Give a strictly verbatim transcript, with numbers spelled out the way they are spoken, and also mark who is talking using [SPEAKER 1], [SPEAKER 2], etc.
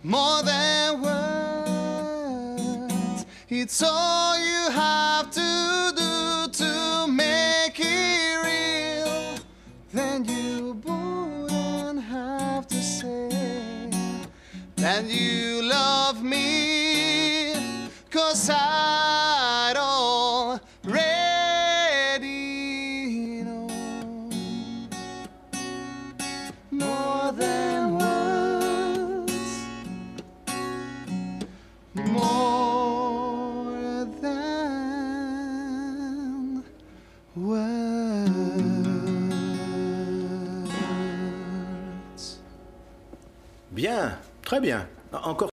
[SPEAKER 1] more than words. It's all you have to do to make it real. Then you wouldn't have to say that you love me, 'cause I'd already know. More than words, more than words.
[SPEAKER 2] Bien, très bien. Encore